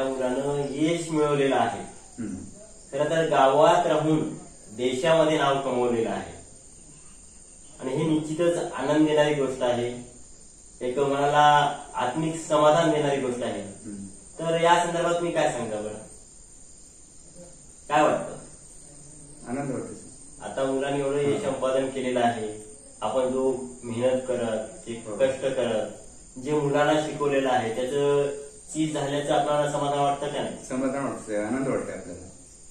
मुलानं यश मिळवलेलं आहे. खरं तर गावात राहून देशामध्ये नाव कमवलेलं आहे आणि हे निश्चितच आनंद देणारी गोष्ट आहे. एक मनाला आत्मिक समाधान देणारी गोष्ट आहे. तर या संदर्भात मी काय सांगता बरं, काय वाटतं? आनंद वाटतो. आता मुलांनी एवढं यश संपादन केलेलं आहे. आपण जो मेहनत करत, जे कष्ट करत, जे मुलांना शिकवलेलं आहे त्याचं चीज झाल्याचं आपल्याला समाधान वाटतं का नाही? समाधान वाटतं, आनंद वाटतं आपल्याला.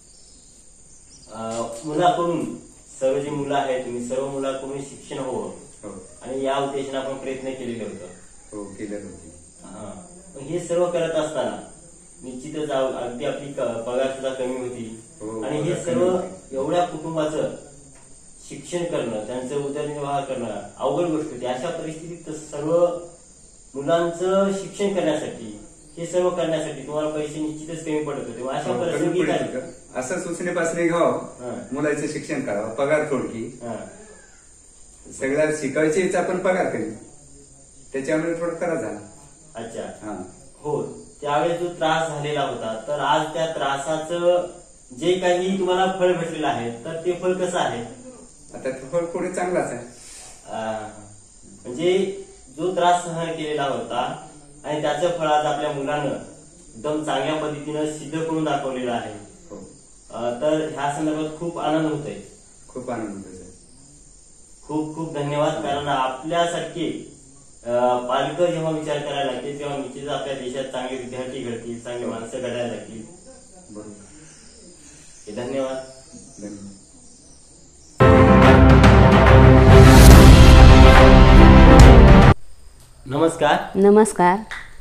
मुलाकडून सर्व जी मुलं आहेत, तुम्ही सर्व मुलाकडून शिक्षण हवं आणि या उद्देशाने आपण प्रयत्न केलेले होते. हो, केले होते. हे सर्व करत असताना निश्चितच अगदी आपली पगार सुद्धा कमी होती आणि हे सर्व एवढ्या कुटुंबाचं शिक्षण करणं, त्यांचं उदरनिर्वाह करणं अवघड गोष्ट होती. अशा परिस्थितीत सर्व मुलांचं शिक्षण करण्यासाठी, हे सर्व करण्यासाठी तुम्हाला पैसे निश्चितच कमी पडत होते. अशा परिस्थितीत असं सुचनेपासून घ्यावं, मुलाचं शिक्षण करावं, पगार थोडकी, सगळ्या शिकायची इच्छा पण पगार कमी, त्याच्यामुळे थोडं त्रास झाला. अच्छा, हो. त्यावेळेस जो त्रास झालेला होता, तर आज त्या त्रासाचं जे काही तुम्हाला फळ भेटलेलं आहे, तर ते फळ कसं आहे? आता फळ पुढे चांगलाच आहे. म्हणजे जो त्रास सहन केलेला होता आणि त्याचं फळ आज आपल्या मुलानं एकदम चांगल्या पद्धतीनं सिद्ध करून दाखवलेलं आहे. तर ह्या संदर्भात खूप आनंद होतोय. खूप आनंद होतोय. खूप खूप धन्यवाद. कारण आपल्यासारखे पालक जेव्हा विचार करायला लागतील तेव्हा निश्चितच आपल्या देशात चांगले विद्यार्थी घडतील, चांगली माणसं घडायला लागतील. बरोबर. धन्यवाद. धन्यवाद. नमस्कार. नमस्कार.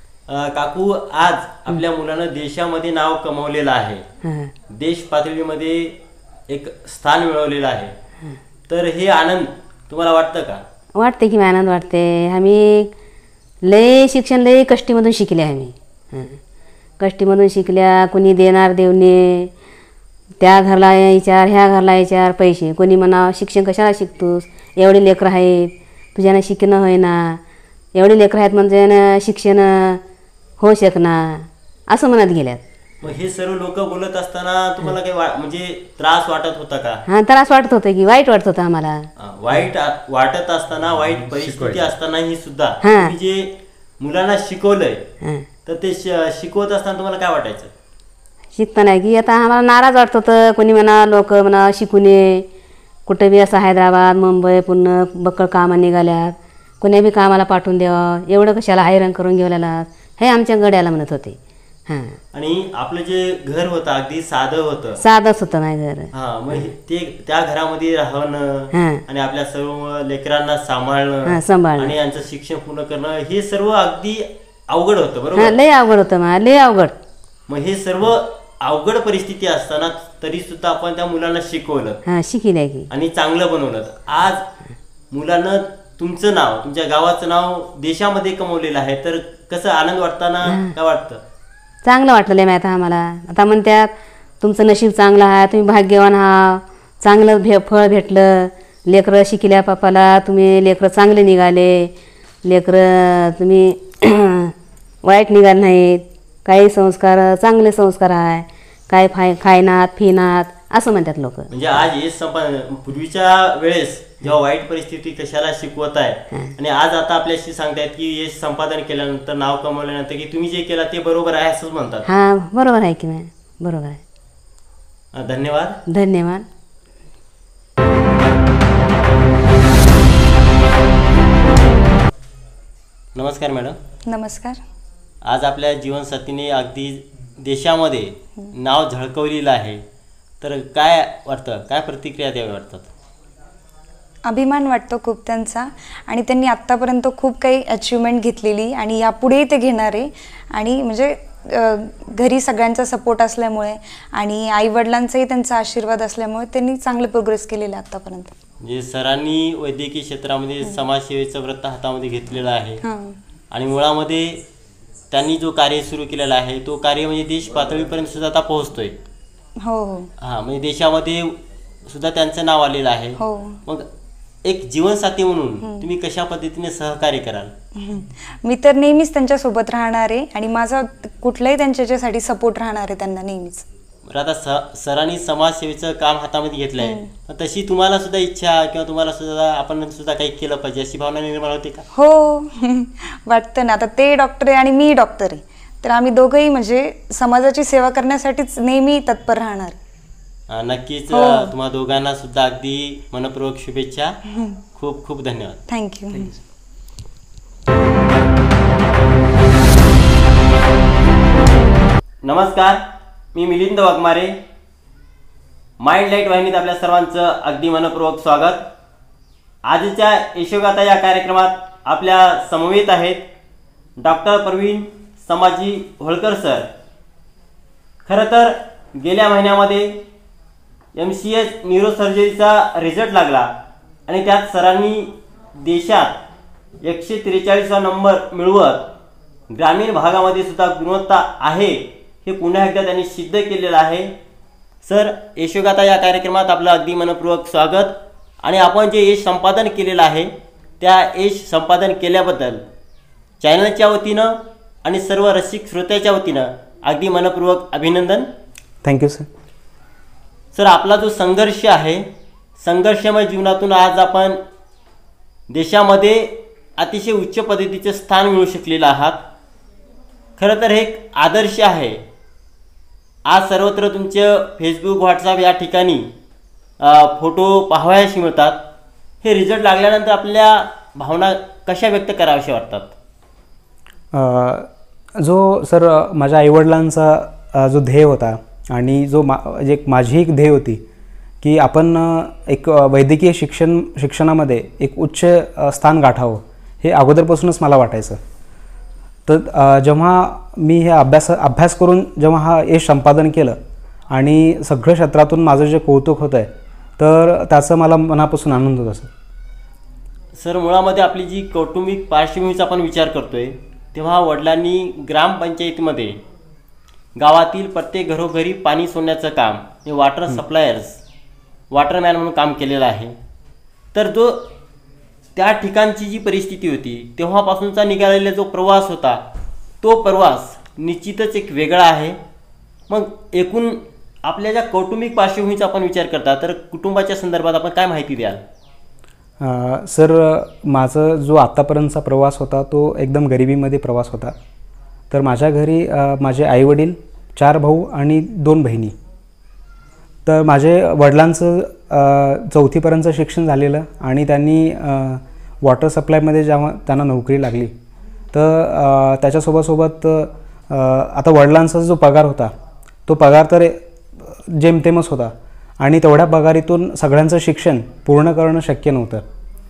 काकू, आज आपल्या मुलानं देशामध्ये नाव कमवलेलं आहे, देश पातळीमध्ये एक स्थान मिळवलेलं आहे. तर हे आनंद तुम्हाला वाटतं का? वाटते की आनंद वाटते. आम्ही लय शिक्षण लय कष्टीमधून शिकले. आम्ही कष्टीमधून शिकल्या. कोणी देणार देवणे, त्या घरला विचार, ह्या घरला विचार, पैसे. कोणी म्हणा शिक्षण कशाला शिकतोस, एवढे लेकरं आहेत, तुझ्यानं शिकणं होय ना, एवढे लेकरं आहेत म्हणजे शिक्षण होऊ शकणार, असं म्हणत गेल्यात. मग हे सर्व लोक बोलत असताना तुम्हाला काही म्हणजे त्रास वाटत होता का? हा, त्रास वाटत होता की वाईट वाटत होतं आम्हाला. वाईट वाटत असताना, वाईट परिस्थिती असतानाही सुद्धा तुम्ही जे मुलांना शिकवलंय, तर ते शिकवत असताना तुम्हाला काय वाटायचं? शिकताना की आता आम्हाला नाराज वाटत होतं. कोणी म्हणा लोक म्हणा शिकू नये, कुठे बी असं हैदराबाद, मुंबई, पुणे बक्कळ कामं निघाल्यात, कोणी बी कामाला पाठवून द्यावं, एवढं कशाला हैराण करून घेवलेला, हे आमच्या गड्याला म्हणत होते. आणि आपलं जे घर होतं अगदी साधं होतं. साधंच होतं माझं घर. मग ते त्या घरामध्ये राहणं आणि आपल्या सर्व लेकरांना सांभाळणं आणि यांचं शिक्षण पूर्ण करणं, हे सर्व अगदी अवघड होतं. बरोबर? लय अवघड होतं मला, लय अवघड. मग हे सर्व अवघड परिस्थिती असताना तरी सुद्धा आपण त्या मुलांना शिकवलं, शिकले की आणि चांगलं बनवलं. आज मुलांना तुमचं नाव, तुमच्या गावाचं नाव देशामध्ये कमवलेलं आहे. तर कसं आनंद वाटताना काय वाटतं? चांगलं वाटलं माहिती आम्हाला. आता म्हणतात तुमचं नशीब चांगलं आहे, तुम्ही भाग्यवान आहात, चांगलं फळ भेटलं, लेकरं शिकल्या पापाला, तुम्ही लेकरं चांगले निघाले, लेकरं तुम्ही वाईट निघाले नाहीत, काही संस्कार चांगले संस्कार आहे, काय खायनात फिनात, असं म्हणतात लोक. म्हणजे आज हे पूर्वीच्या वेळेस जेव्हा वाईट परिस्थिती कशाला शिकवत आहे आणि आज आता आपल्याशी सांगतायत की यश संपादन केल्यानंतर, नाव कमवल्यानंतर की तुम्ही जे केलं ते बरोबर आहे असंच म्हणतात. हा, बरोबर आहे की नाही? बरोबर आहे. धन्यवाद. धन्यवाद. नमस्कार मॅडम. नमस्कार. आज आपल्या जीवनसाथीने अगदी देशामध्ये नाव झळकवलेलं आहे, तर काय वाटतं, काय प्रतिक्रिया द्यावी वाटतात? अभिमान वाटतो खूप त्यांचा, आणि त्यांनी आत्तापर्यंत खूप काही अचिव्हमेंट घेतलेली आणि यापुढेही ते घेणार आहे. आणि म्हणजे घरी सगळ्यांचा सपोर्ट असल्यामुळे आणि आईवडिलांचाही त्यांचा आशीर्वाद असल्यामुळे त्यांनी चांगले प्रोग्रेस केलेले आत्तापर्यंत. म्हणजे सरांनी वैद्यकीय क्षेत्रामध्ये समाजसेवेचं व्रत हातामध्ये घेतलेलं आहे आणि मुळामध्ये त्यांनी जो कार्य सुरू केलेला आहे तो कार्य म्हणजे देश पातळीपर्यंत सुद्धा आता पोहोचतोय. हो हो. म्हणजे देशामध्ये सुद्धा त्यांचं नाव आलेलं आहे. हो. मग एक जीवनसाथी म्हणून तुम्ही कशा पद्धतीने सहकार्य कराल? मी तर नेहमीच त्यांच्यासोबत राहणार आहे आणि माझा कुठलाही त्यांच्यासाठी सपोर्ट राहणार आहे त्यांना नेहमीच. बरं, आता सरांनी समाजसेवेचं काम हातामध्ये घेतलंय, तशी तुम्हाला सुद्धा इच्छा किंवा तुम्हाला सुद्धा आपण सुद्धा काही केलं पाहिजे अशी भावना निर्माण होते का? हो वाटतं ना. आता ते डॉक्टर आहे आणि मी डॉक्टर आहे, तर आम्ही दोघंही म्हणजे समाजाची सेवा करण्यासाठीच नेहमी तत्पर राहणार. नक्कीच. तुम्हा दोघांना सुद्धा अगदी मनपूर्वक शुभेच्छा. खूप खूप धन्यवाद. थँक्यू. नमस्कार, मी मिलिंद वाघमारे. माइंड लाईट वाहिनीत आपल्या सर्वांचं अगदी मनपूर्वक स्वागत. आजच्या यशोगाथा या कार्यक्रमात आपल्या समवेत आहेत डॉक्टर प्रवीण समाजी होळकर सर. खरं तर गेल्या महिन्यामध्ये MCH न्यूरोसर्जरीचा रिझल्ट लागला आणि त्यात सरांनी देशात 143वा नंबर मिळवत ग्रामीण भागामध्ये सुद्धा गुणवत्ता आहे हे पुन्हा एकदा त्यांनी सिद्ध केलेलं आहे. सर, यशोगाथा या कार्यक्रमात आपलं अगदी मनपूर्वक स्वागत. आणि आपण जे यश संपादन केलेलं आहे त्या यश संपादन केल्याबद्दल चॅनलच्या वतीनं आणि सर्व रसिक श्रोत्याच्या वतीनं अगदी मनपूर्वक अभिनंदन. Thank you sir. सर, आपला जो संघर्ष आहे, संघर्षमय जीवनातून आज आपण देशामध्ये अतिशय उच्च पद्धतीचे स्थान मिळवू शकलेलं आहात. खरं तर हे एक आदर्श आहे. आज सर्वत्र तुमचे फेसबुक, व्हॉट्सअप या ठिकाणी फोटो पाहावयास मिळतात. हे रिझल्ट लागल्यानंतर आपल्या भावना कशा व्यक्त कराव्याशा वाटतात? जो सर माझ्या आईवडिलांचा जो ध्येय होता आणि जो माझी एक ध्येय होती की आपण एक वैद्यकीय शिक्षणामध्ये एक उच्च स्थान गाठावं, हे अगोदरपासूनच मला वाटायचं. तर जेव्हा मी हे अभ्यास करून जेव्हा हा यश संपादन केलं आणि सगळ्या क्षेत्रातून माझं जे कौतुक होतं आहे, तर त्याचा मला मनापासून आनंद होत असतो. सर, मुळामध्ये आपली जी कौटुंबिक पार्श्वभूमीचा आपण विचार करतोय तेव्हा वडिलांनी ग्रामपंचायतीमध्ये गावातील प्रत्येक घरोघरी पाणी सोडण्याचं काम हे वॉटर सप्लायर्स, वॉटरमॅन म्हणून काम केलेलं आहे. तर जो त्या ठिकाणची जी परिस्थिती होती तेव्हापासूनचा निघालेला जो प्रवास होता तो प्रवास निश्चितच एक वेगळा आहे. मग एकूण आपल्या ज्या कौटुंबिक पार्श्वभूमीचा आपण विचार करता तर कुटुंबाच्या संदर्भात आपण काय माहिती द्याल? सर, माझा जो आत्तापर्यंतचा प्रवास होता तो एकदम गरिबीमध्ये प्रवास होता. तर माझ्या घरी माझे आईवडील, 4 भाऊ आणि 2 बहिणी. तर माझे वडिलांचं 4थीपर्यंतचं शिक्षण झालेलं आणि त्यांनी वॉटर सप्लायमध्ये जेव्हा त्यांना नोकरी लागली तर त्याच्यासोबत आता वडिलांचा जो पगार होता तो पगार तर जेमतेमच होता आणि तेवढ्या पगारीतून सगळ्यांचं शिक्षण पूर्ण करणं शक्य नव्हतं.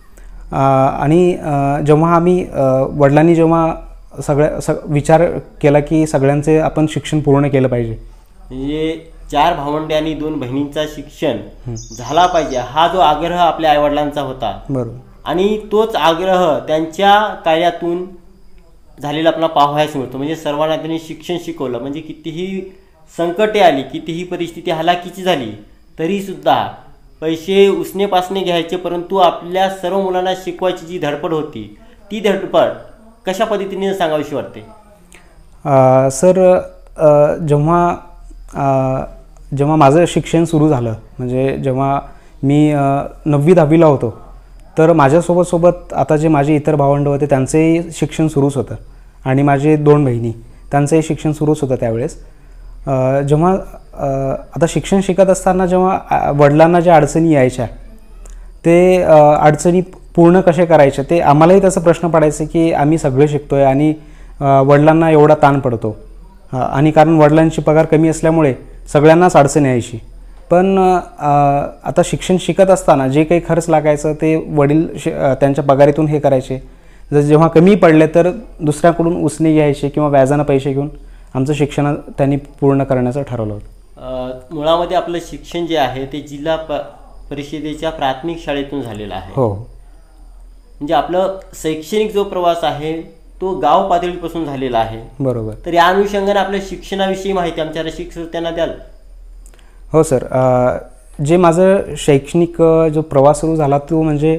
आणि जेव्हा आम्ही वडिलांनी जेव्हा विचार केला की सगळ्यांचे आपण शिक्षण पूर्ण केलं पाहिजे, म्हणजे 4 भावंडे आणि 2 बहिणींचा शिक्षण झाला पाहिजे हा जो आग्रह आपल्या आईवडिलांचा होता, बरोबर, आणि तोच आग्रह त्यांच्या कार्यातून झालेला आपला पाहावयास मिळतो. म्हणजे सर्वांना त्यांनी शिक्षण शिकवलं. म्हणजे कितीही संकटे आली, कितीही परिस्थिती हलाखीची झाली तरीसुद्धा पैसे उसने घ्यायचे, परंतु आपल्या सर्व मुलांना शिकवायची जी धडपड होती ती धडपड कशा पद्धतीने सांगावीशी वाटते? सर, जेव्हा माझं शिक्षण सुरू झालं, म्हणजे जेव्हा मी 9वी-10वीला होतो, तर माझ्यासोबत आता जे माझे इतर भावंड होते त्यांचंही शिक्षण सुरूच होतं आणि माझे 2 बहिणी त्यांचंही शिक्षण सुरूच होतं. त्यावेळेस जेव्हा आता शिक्षण शिकत असताना जेव्हा वडिलांना ज्या अडचणी यायच्या ते अडचणी पूर्ण कसे करायचे ते आम्हालाही त्याचा प्रश्न पडायचा की आम्ही सगळे शिकतो आहे आणि वडिलांना एवढा ताण पडतो. आणि कारण वडिलांची पगार कमी असल्यामुळे सगळ्यांनाच अडचण यायची. पण आता शिक्षण शिकत असताना जे काही खर्च लागायचं ते वडील त्यांच्या पगारीतून हे करायचे. जेव्हा कमी पडले तर दुसऱ्याकडून उसने घ्यायचे किंवा व्याजानं पैसे घेऊन आमचं शिक्षण त्यांनी पूर्ण करण्याचं ठरवलं होतं. मुळामध्ये आपलं शिक्षण जे आहे ते जिल्हा परिषदेच्या प्राथमिक शाळेतून झालेलं आहे. हो, म्हणजे आपलं शैक्षणिक जो प्रवास आहे तो गाव पातळीपासून झालेला आहे. बरोबर. तर या अनुषंगाने आपल्या शिक्षणाविषयी माहिती आमच्या रसिक श्रोत्यांना द्याल? हो सर, जे माझं शैक्षणिक जो प्रवास सुरू झाला तो म्हणजे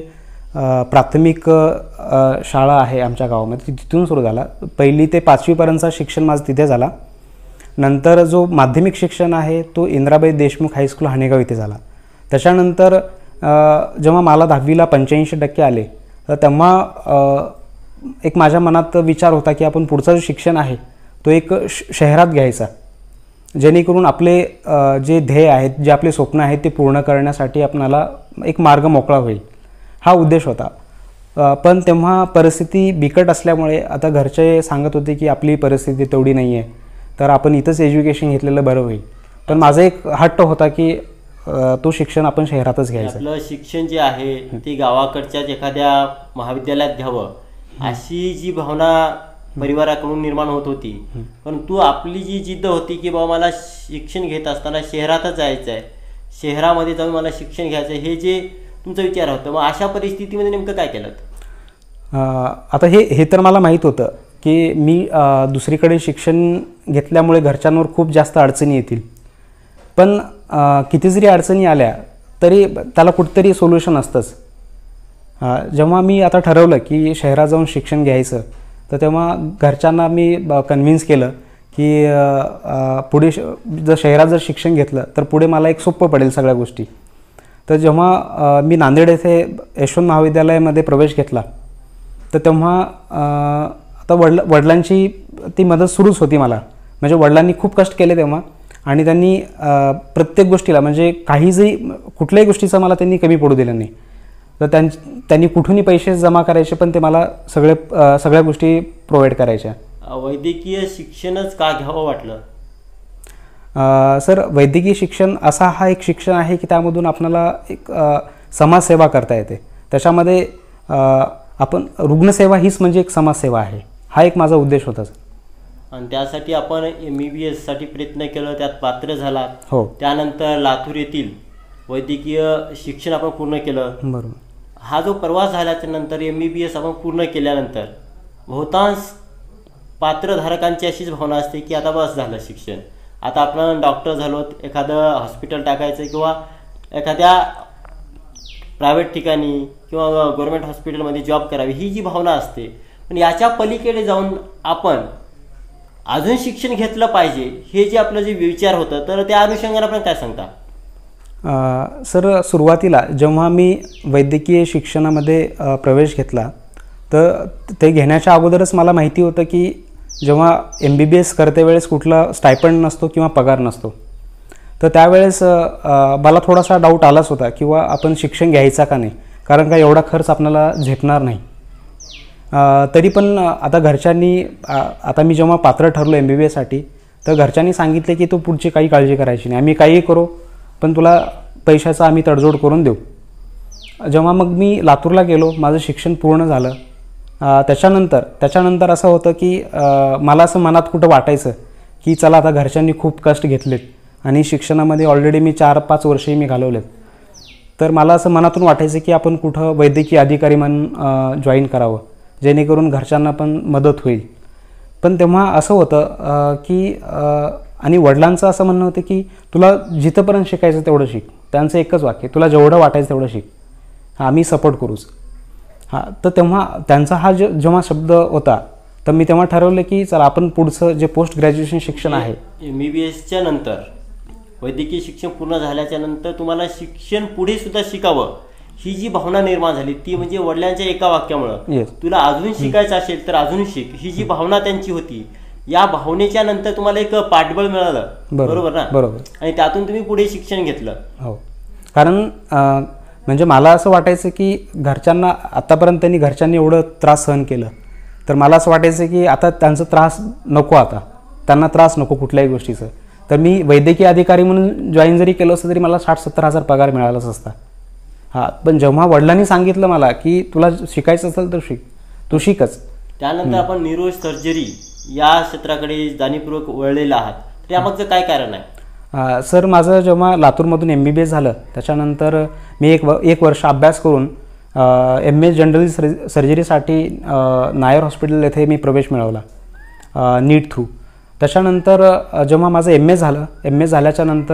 प्राथमिक शाळा आहे आमच्या गावामध्ये, तिथून सुरू झाला. 1ली ते 5वीपर्यंतचा शिक्षण माझं तिथे झाला. नंतर जो माध्यमिक शिक्षण आहे तो इंदिराबाई देशमुख हायस्कूल हाणेगाव इथे झाला. त्याच्यानंतर जेव्हा मला 10वीला 85% आले तर तेव्हा एक माझ्या मनात विचार होता की आपण पुढचं जे शिक्षण आहे तो एक शहरात घ्यायचा, जेणेकरून आपले जे ध्येय आहेत, जे आपले स्वप्न आहेत ते पूर्ण करण्यासाठी आपणाला एक मार्ग मोकळा होईल, हा उद्देश होता. पण तेव्हा परिस्थिती बिकट असल्यामुळे आता घरचे सांगत होते की आपली परिस्थिती तेवढी नाही आहे, तर आपण इथंच एज्युकेशन घेतलेलं बरं होईल. पण माझा एक हट्ट होता की तो शिक्षण आपण शहरातच घ्यायचं. आपलं शिक्षण जे आहे ते गावाकडच्याच एखाद्या महाविद्यालयात घ्यावं अशी जी भावना परिवाराकडून निर्माण होत होती. परंतु आपली जी जिद्द होती की बाबा मला शिक्षण घेत असताना शहरातच जायचं आहे, शहरामध्ये जाऊन मला शिक्षण घ्यायचं आहे, हे जे तुमचा विचार होता, मग अशा परिस्थितीमध्ये नेमकं काय केलं? आता हे तर मला माहीत होतं की मी दुसरीकडे शिक्षण घेतल्यामुळे घरच्यांवर खूप जास्त अडचणी येतील. पण किती जरी अडचणी आल्या तरी त्याला कुठंतरी सोल्युशन असतंच. जेव्हा मी आता ठरवलं की शहरात जाऊन शिक्षण घ्यायचं तर तेव्हा घरच्यांना मी कन्व्हिन्स केलं की पुढे जर शहरात जर शिक्षण घेतलं तर पुढे मला एक सोपं पडेल सगळ्या गोष्टी. तर जेव्हा मी नांदेड येथे यशवंत महाविद्यालयामध्ये प्रवेश घेतला तर तेव्हा आता वडिलांची ती मदत सुरूच होती मला. म्हणजे वडिलांनी खूप कष्ट केले तेव्हा, आणि त्यांनी प्रत्येक गोष्टीला म्हणजे कुठल्याही गोष्टीचा मला त्यांनी कमी पडू दिलं नाही. तर त्यांनी कुठूनही पैसे जमा करायचे पण ते मला सगळ्या गोष्टी प्रोव्हाइड करायच्या. वैद्यकीय शिक्षणच का घ्यावं वाटलं? सर, वैद्यकीय शिक्षण हा एक शिक्षण आहे की त्यामधून आपल्याला एक समाजसेवा करता येते. त्याच्यामध्ये आपण रुग्णसेवा हीच म्हणजे एक समाजसेवा आहे, हा एक माझा उद्देश होता. आणि त्यासाठी आपण MBBS साठी प्रयत्न केला, त्यात पात्र झाला. हो. त्यानंतर लातूर येथील वैद्यकीय शिक्षण आपण पूर्ण केलं. बरोबर. हा जो प्रवास झाल्याच्या नंतर MBBS आपण पूर्ण केल्यानंतर बहुतांश पात्रधारकांची अशीच भावना असते की आता बस झालं शिक्षण, आता आपण डॉक्टर झालो, एखादं हॉस्पिटल टाकायचं किंवा एखाद्या प्रायव्हेट ठिकाणी किंवा गव्हर्नमेंट हॉस्पिटलमध्ये जॉब करावी, ही जी भावना असते. पण याच्या पलीकडे जाऊन आपण अजून शिक्षण घेतलं पाहिजे, हे जे आपलं जे विचार होतं, तर त्या अनुषंगाने आपण काय सांगता? सर, सुरुवातीला जेव्हा मी वैद्यकीय शिक्षणामध्ये प्रवेश घेतला तर ते घेण्याच्या अगोदरच मला माहिती होतं की जेव्हा MBBS करते वेळेस कुठला स्टायपंड नसतो किंवा पगार नसतो. तर त्यावेळेस मला थोडासा डाऊट आलाच होता किंवा आपण शिक्षण घ्यायचा का नाही, कारण का एवढा खर्च आपल्याला झेपणार नाही. तरी पण आता घरच्यांनी आता मी जेव्हा पात्र ठरलो MBBS साठी तर घरच्यांनी सांगितले की तू पुढची काही काळजी करायची नाही, आम्ही काहीही करू पण तुला पैशाचा आम्ही तडजोड करून देऊ. जेव्हा मग मी लातूरला गेलो, माझं शिक्षण पूर्ण झालं. त्याच्यानंतर असं होतं की मला असं मनात कुठं वाटायचं की चला आता घरच्यांनी खूप कष्ट घेतलेत आणि शिक्षणामध्ये ऑलरेडी मी 4-5 वर्षही मी घालवलेत, तर मला असं मनातून वाटायचं की आपण कुठं वैद्यकीय अधिकारी म्हणून जॉईन करावं, जेणेकरून घरच्यांना पण मदत होईल. पण तेव्हा असं होतं की आणि वडिलांचं असं म्हणणं होतं की तुला जिथंपर्यंत शिकायचं तेवढं शिक. त्यांचं एकच वाक्य, तुला जेवढं वाटायचं तेवढं शिक, आम्ही सपोर्ट करूच. तर तेव्हा त्यांचा हा जेव्हा शब्द होता तर मी तेव्हा ठरवलं की चला आपण पुढचं जे पोस्ट ग्रॅज्युएशन शिक्षण आहे MBBSच्या नंतर वैद्यकीय शिक्षण पूर्ण झाल्याच्या नंतर तुम्हाला शिक्षण पुढे सुद्धा शिकावं, ही जी भावना निर्माण झाली ती म्हणजे वडिलांच्या एका वाक्यामुळं. तुला अजून शिकायचं असेल तर अजून शिक, ही जी भावना त्यांची होती, या भावनेच्या नंतर तुम्हाला एक पाठबळ मिळालं. बरोबर ना? बरोबर. आणि त्यातून तुम्ही पुढे शिक्षण घेतलं. हो, कारण म्हणजे मला असं वाटायचं की घरच्यांना आतापर्यंत घरच्यांनी एवढं त्रास सहन केलं, तर मला असं वाटायचं की आता त्यांचा त्रास नको, आता त्यांना त्रास नको कुठल्याही गोष्टीचं. तर मी वैद्यकीय अधिकारी म्हणून जॉईन जरी केलं असतं तरी मला 60-70 हजार पगार मिळालाच असता. पण जेव्हा वडिलांनी सांगितलं मला की तुला शिकायचं असेल तर शिक, तू शिकच. त्यानंतर आपण न्यूरो सर्जरी या क्षेत्राकडे जाणीवपूर्वक वळलेला आहात, तर यामागचं काय कारण आहे? सर, माझं जेव्हा लातूरमधून MBBS झालं त्याच्यानंतर मी एक वर्ष अभ्यास करून MS जनरल सर्जरीसाठी नायर हॉस्पिटल येथे मी प्रवेश मिळवला नीट थ्रू. त्याच्यानंतर जेव्हा माझं MS झालं, MS झाल्याच्यानंतर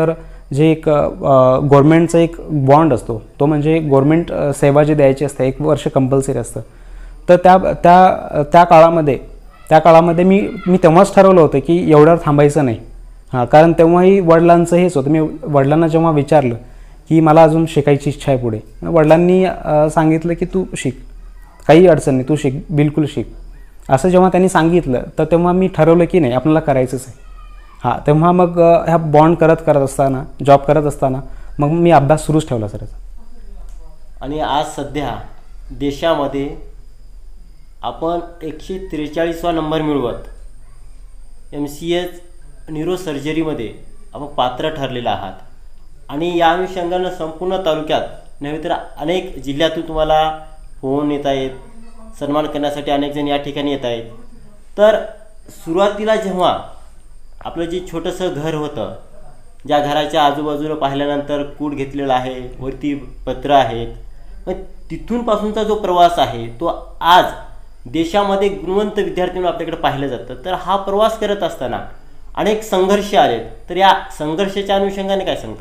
जे एक गव्हर्मेंटचा एक बॉन्ड असतो, तो म्हणजे गव्हर्मेंट सेवा जी द्यायची असते 1 वर्ष कंपल्सरी असतं. तर त्या काळामध्ये मी तेव्हाच ठरवलं होतं की एवढ्यावर थांबायचं नाही. कारण तेव्हाही वडिलांचं हेच होतं. मी वडिलांना जेव्हा विचारलं की मला अजून शिकायची इच्छा आहे पुढे, वडिलांनी सांगितलं की तू शिक, काही अडचण नाही, तू शिक, बिलकुल शिक. असं जेव्हा त्यांनी सांगितलं तर तेव्हा मी ठरवलं की नाही, आपल्याला करायचंच आहे. तेव्हा मग ह्या बॉन्ड करत असताना, जॉब करत असताना मग मी अभ्यास सुरूच ठेवला सर. आणि आज सध्या देशामध्ये आपण 143वा नंबर मिळवत MCH न्यूरोसर्जरीमध्ये आपण पात्र ठरलेला आहात. आणि या अनुषंगानं संपूर्ण तालुक्यात नव्हे तर अनेक जिल्ह्यातून तुम्हाला फोन येत आहेत, सन्मान करण्यासाठी अनेक जण या ठिकाणी येत आहेत. तर सुरुवातीला जेव्हा आपलं जे छोटंसं घर होतं, ज्या घराच्या आजूबाजूला पाहिल्यानंतर कूट घेतलेला आहे, वरती पत्र आहेत, मग तिथूनपासूनचा जो प्रवास आहे तो आज देशामध्ये गुणवंत विद्यार्थी म्हणून आपल्याकडे पाहिलं जातं. तर हा प्रवास करत असताना अनेक संघर्ष आलेत, तर या संघर्षाच्या अनुषंगाने काय सांगता?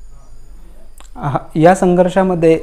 या संघर्षामध्ये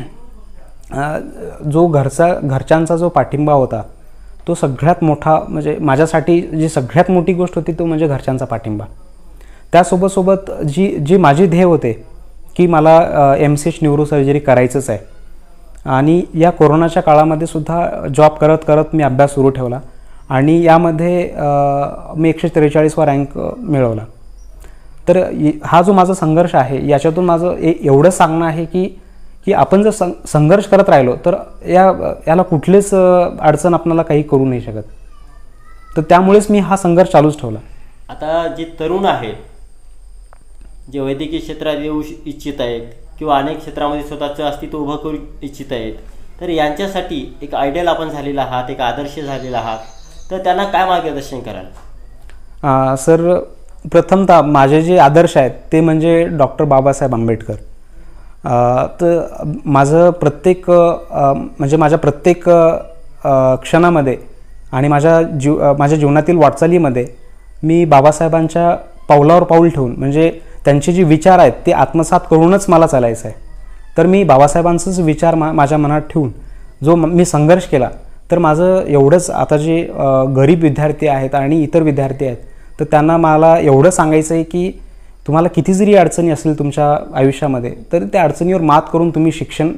जो घरच्यांचा जो पाठिंबा होता तो सगळ्यात मोठा, म्हणजे माझ्यासाठी जी सगळ्यात मोठी गोष्ट होती तो म्हणजे घरच्यांचा पाठिंबा. त्यासोबत जी माझी ध्येय होते की मला MCH न्यूरोसर्जरी करायचंच आहे. आणि या कोरोनाच्या काळामध्ये सुद्धा जॉब करत मी अभ्यास सुरू ठेवला आणि यामध्ये मी 143वा रँक मिळवला. तर हा जो माझा संघर्ष आहे याच्यातून माझं एवढं सांगणं आहे की आपण जर संघर्ष करत राहिलो तर याला कुठलीच अडचण आपल्याला काही करू नाही शकत. तर त्यामुळेच मी हा संघर्ष चालूच ठेवला. आता जे तरुण आहेत, जे वैद्यकीय क्षेत्रात येऊ इच्छित आहेत किंवा अनेक क्षेत्रामध्ये स्वतःचं अस्तित्व उभं करू इच्छित आहेत, तर यांच्यासाठी एक आयडियल आपण झालेला आहात, एक आदर्श झालेला आहात, तर त्यांना काय मार्गदर्शन कराल? सर, प्रथमतः माझे जे आदर्श आहेत ते म्हणजे डॉक्टर बाबासाहेब आंबेडकर. तर माझं माझ्या प्रत्येक क्षणामध्ये आणि माझ्या जीवनातील वाटचालीमध्ये मी बाबासाहेबांच्या पावलावर पाऊल ठेवून, म्हणजे त्यांचे जे विचार आहेत ते आत्मसात करूनच मला चालायचं आहे. तर मी बाबासाहेबांचंच विचार माझ्या मनात ठेवून जो मी संघर्ष केला, तर माझं एवढंच, आता जे गरीब विद्यार्थी आहेत आणि इतर विद्यार्थी आहेत तर त्यांना मला एवढं सांगायचं आहे की तुम्हाला किती जरी अडचणी असेल तुमच्या आयुष्यामध्ये तर त्या अडचणीवर मात करून तुम्ही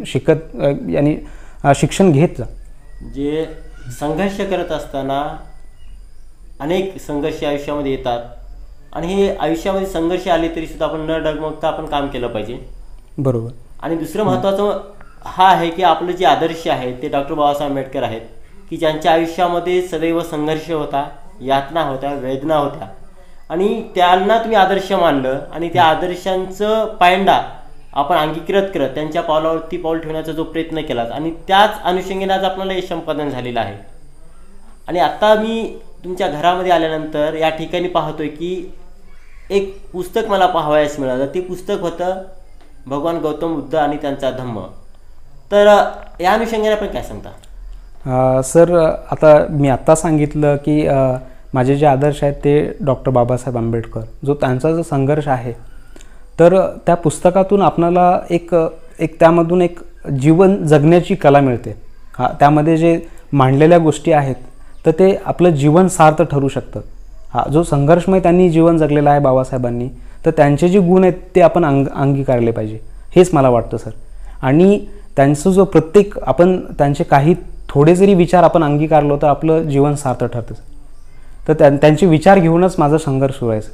शिक्षण घेत जा. जे संघर्ष करत असताना अनेक संघर्ष आयुष्यामध्ये येतात आणि हे आयुष्यामध्ये संघर्ष आले तरी सुद्धा आपण न डगमगता आपण काम केलं पाहिजे. बरोबर. आणि दुसरं महत्त्वाचं हा आहे की आपलं जे आदर्श आहे ते डॉक्टर बाबासाहेब आंबेडकर आहेत की ज्यांच्या आयुष्यामध्ये सदैव संघर्ष होता, यातना होत्या, वेदना होत्या आणि त्यांना तुम्ही आदर्श मानलं आणि त्या आदर्शांचं पायंडा आपण अंगीकृत करत त्यांच्या पावलावरती पाऊल ठेवण्याचा जो प्रयत्न केला आणि त्याच अनुषंगाने आज आपल्याला यश संपादन झालेलं आहे. आणि आता मी तुमच्या घरामध्ये आल्यानंतर या ठिकाणी पाहतोय की एक पुस्तक मला पाहावयास मिळालं. ते पुस्तक होतं भगवान गौतम बुद्ध आणि त्यांचा धम्म. तर या अनुषंगाने आपण काय सांगता? सर, आता मी आत्ता सांगितलं की माझे जे आदर्श आहेत ते डॉक्टर बाबासाहेब आंबेडकर, जो त्यांचा जो संघर्ष आहे, तर त्या पुस्तकातून आपल्याला एक त्यामधून एक जीवन जगण्याची कला मिळते. त्यामध्ये जे मांडलेल्या गोष्टी आहेत तर ते आपलं जीवन सार्थ ठरू शकतं. जो संघर्षमय त्यांनी जीवन जगलेला आहे बाबासाहेबांनी, तर त्यांचे जे गुण आहेत ते आपण अंगीकारले पाहिजे, हेच मला वाटतं सर. आणि त्यांचं जो आपण त्यांचे काही थोडे जरी विचार आपण अंगीकारलो तर आपलं जीवन सार्थ ठरतं. तर त्यांचे विचार घेऊनच माझा संघर्ष सुरू आहे.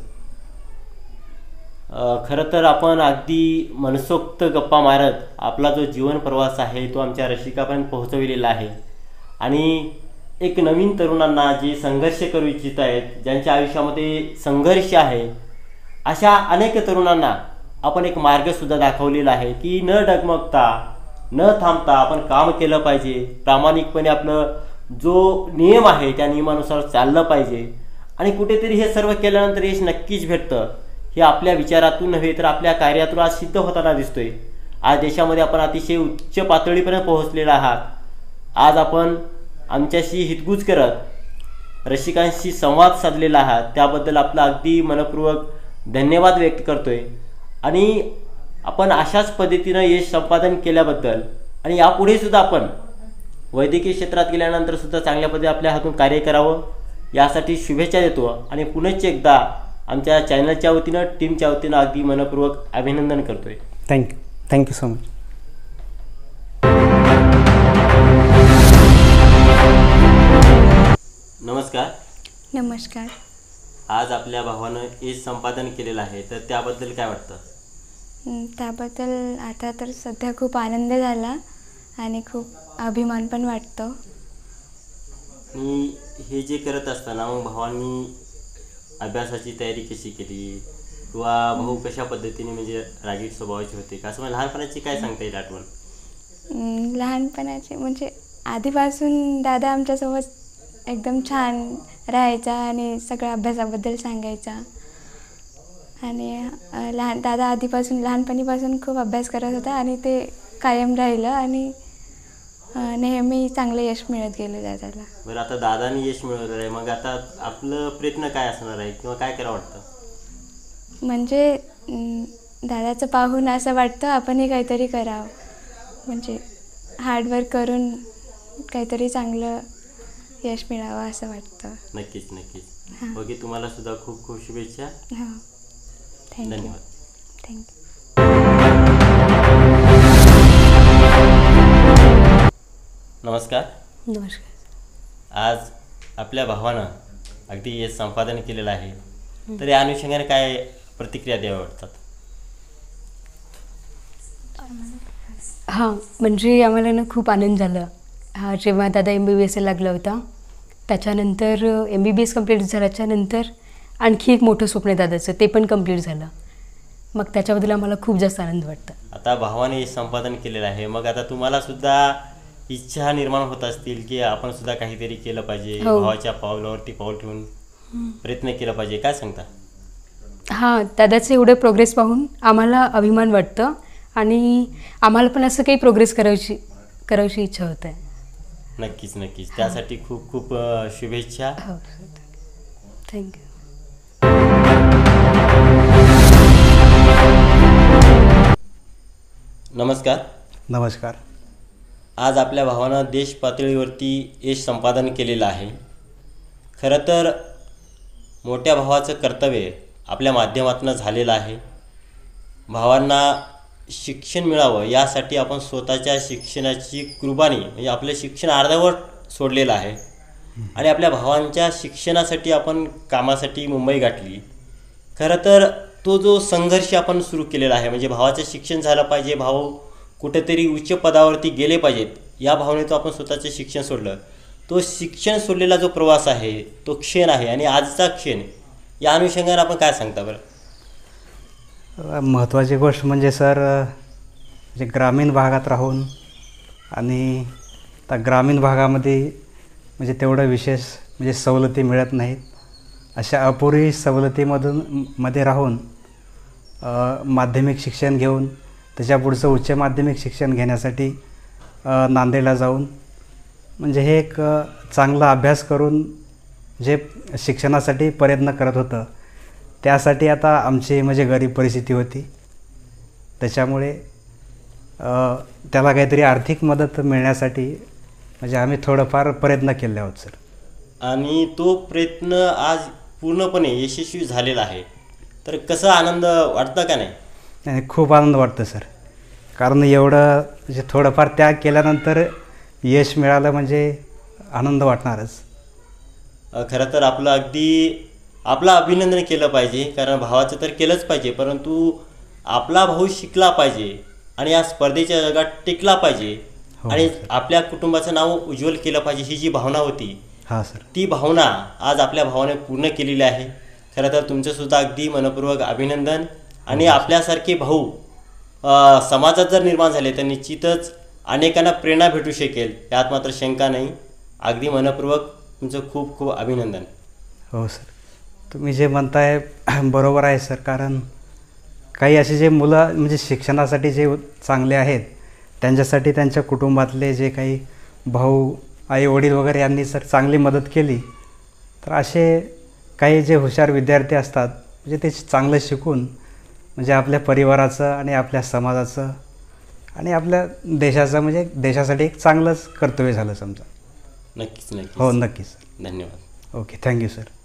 खरं तर आपण अगदी मनसोक्त गप्पा मारत आपला जो जीवन प्रवास आहे तो आमच्या रसिकापर्यंत पोहोचविलेला आहे. आणि एक नवीन तरुणांना जे संघर्ष करू इच्छित आहेत, ज्यांच्या आयुष्यामध्ये संघर्ष आहे, अशा अनेक तरुणांना आपण एक मार्गसुद्धा दाखवलेला आहे की न डगमगता, न थांबता आपण काम केलं पाहिजे. प्रामाणिकपणे आपलं जो नियम आहे त्या नियमानुसार चाललं पाहिजे. आणि कुठेतरी हे सर्व केल्यानंतर यश नक्कीच भेटतं. हे आपल्या विचारातून नव्हे तर आपल्या कार्यातून आज सिद्ध होताना दिसतोय. आज देशामध्ये आपण अतिशय उच्च पातळीपर्यंत पोहोचलेला आहात. आज आपण आमच्याशी हितगुज करत रसिकांशी संवाद साधलेला आहात, त्याबद्दल आपला अगदी मनपूर्वक धन्यवाद व्यक्त करतोय. आणि आपण अशाच पद्धतीनं यश संपादन केल्याबद्दल आणि यापुढे सुद्धा आपण वैद्यकीय क्षेत्रात गेल्यानंतर सुद्धा चांगल्या पद्धतीने आपल्या हातून कार्य करावं यासाठी शुभेच्छा देतो आणि पुनश्च एकदा आमच्या चॅनलच्या वतीनं टीमच्या वतीनं अगदी मनपूर्वक अभिनंदन करतोय. Thank you so much. नमस्कार. नमस्कार. आज आपल्या भावानं यश संपादन केलेलं आहे तर त्याबद्दल काय वाटतं? त्याबद्दल आता तर सध्या खूप आनंद झाला आणि खूप अभिमान पण वाटतो. आणि हे जे करत असताना मग भावांनी अभ्यासाची तयारी कशी केली किंवा भाऊ कशा पद्धतीने म्हणजे रागीट स्वभावाचे होते का, असं मला लहानपणाची काय सांगता येईल आठवण? लहानपणाचे म्हणजे आधीपासून दादा आमच्यासोबत एकदम छान राहायचा आणि सगळं अभ्यासाबद्दल सांगायचा. आणि दादा आधीपासून लहानपणीपासून खूप अभ्यास करत होता आणि ते कायम राहिलं आणि नेहमी चांगलं यश मिळत गेलं दादाला. बरं, आता दादानी यश मिळवलं आहे, मग आता आपलं प्रयत्न काय असणार आहे किंवा काय करावं वाटतं? म्हणजे दादाचं पाहून असं वाटतं आपणही काहीतरी करावं, म्हणजे हार्डवर्क करून काहीतरी चांगलं यश मिळावं असं वाटतं. नक्कीच नक्कीच. ओके, तुम्हाला सुद्धा खूप खूप शुभेच्छा. हो, थँक्यू. धन्यवाद. थँक्यू. नमस्कार. नमस्कार. आज आपल्या भावानं अगदी यश संपादन केलेलं आहे तर या अनुषंगाने काय प्रतिक्रिया द्याव्या वाटतात? हां, म्हणजे आम्हाला ना खूप आनंद झाला जेव्हा दादा MBBSला लागला होता. त्याच्यानंतर MBBS कंप्लीट झाल्याच्यानंतर आणखी एक मोठं स्वप्न आहे दादाचं, ते पण कंप्लीट झालं. मग त्याच्याबद्दल आम्हाला खूप जास्त आनंद वाटतं. आता भावाने यश संपादन केलेलं आहे, मग आता तुम्हाला सुद्धा इच्छा निर्माण होत असतील की आपण सुद्धा काहीतरी केलं पाहिजे, हो. भावाच्या पावलावरती पाऊल ठेवून प्रयत्न केला पाहिजे, काय सांगता? हां, दादाचं एवढं प्रोग्रेस पाहून आम्हाला अभिमान वाटतं आणि आम्हाला पण असं काही प्रोग्रेस करायची इच्छा होत आहे. नक्कीच नक्कीच. त्यासाठी खूप खूप शुभेच्छा. हो, थँक्यू. नमस्कार. नमस्कार. आज आपल्या भावानं देश पातळीवरती यश संपादन केलेलं आहे. खरं तर मोठ्या भावाचं कर्तव्य आपल्या माध्यमातून झालेलं आहे. भावांना शिक्षण मिळावं यासाठी आपण स्वतःच्या शिक्षणाची कुर्बानी म्हणजे आपलं शिक्षण अर्धवट सोडलेलं आहे आणि आपल्या भावांच्या शिक्षणासाठी आपण कामासाठी मुंबई गाठली. खरं तर तो जो संघर्ष आपण सुरू केलेला आहे म्हणजे भावाचं शिक्षण झालं पाहिजे, भाऊ कुठेतरी उच्च पदावरती गेले पाहिजेत या भावनेतून आपण स्वतःचं शिक्षण सोडलं. तो शिक्षण सोडलेला जो प्रवास आहे तो क्षण आहे आणि आजचा क्षण या अनुषंगाने आपण काय सांगता बरं? महत्त्वाची गोष्ट म्हणजे सर म्हणजे ग्रामीण भागात राहून आणि त्या ग्रामीण भागामध्ये म्हणजे तेवढं विशेष म्हणजे सवलती मिळत नाहीत. अशा अपुरी मध्ये राहून माध्यमिक शिक्षण घेऊन त्याच्या पुढचं उच्च माध्यमिक शिक्षण घेण्यासाठी नांदेडला जाऊन म्हणजे हे एक चांगला अभ्यास करून जे शिक्षणासाठी प्रयत्न करत होतं त्यासाठी आता आमची म्हणजे गरीब परिस्थिती होती. त्याच्यामुळे त्याला काहीतरी आर्थिक मदत मिळण्यासाठी म्हणजे आम्ही थोडंफार प्रयत्न केले आहोत सर. आणि तो प्रयत्न आज पूर्णपणे यशस्वी झालेला आहे तर कसा आनंद वाटतं का नाही? नाही, खूप आनंद वाटतं सर. कारण एवढं म्हणजे थोडंफार त्याग केल्यानंतर यश मिळालं म्हणजे आनंद वाटणारच. खरं तर आपलं अभिनंदन केलं पाहिजे कारण भावाचं तर केलंच पाहिजे परंतु आपला भाऊ शिकला पाहिजे आणि या स्पर्धेच्या जगात टिकला पाहिजे आणि आपल्या कुटुंबाचं नाव उज्ज्वल केलं पाहिजे ही जी भावना होती हां सर, ती भावना आज आपल्या भावाने पूर्ण केलेली आहे. खरं तर तुमचंसुद्धा अगदी मनपूर्वक अभिनंदन. आणि आपल्यासारखे भाऊ समाजात जर निर्माण झाले तर निश्चितच अनेकांना प्रेरणा भेटू शकेल यात मात्र शंका नाही. अगदी मनपूर्वक तुमचं खूप खूप अभिनंदन. हो सर, तुम्ही जे म्हणताय बरोबर आहे सर. कारण काही असे जे मुलं म्हणजे शिक्षणासाठी जे चांगले आहेत त्यांच्यासाठी त्यांच्या कुटुंबातले जे काही भाऊ आई वडील वगैरे यांनी जर चांगली मदत केली तर असे काही जे हुशार विद्यार्थी असतात म्हणजे ते चांगलं शिकून म्हणजे आपल्या परिवाराचं आणि आपल्या समाजाचं आणि आपल्या देशाचं म्हणजे देशासाठी एक चांगलंच कर्तव्य झालं समजा. नक्कीच नक्कीच. हो नक्कीच. धन्यवाद. Okay, thank you sir.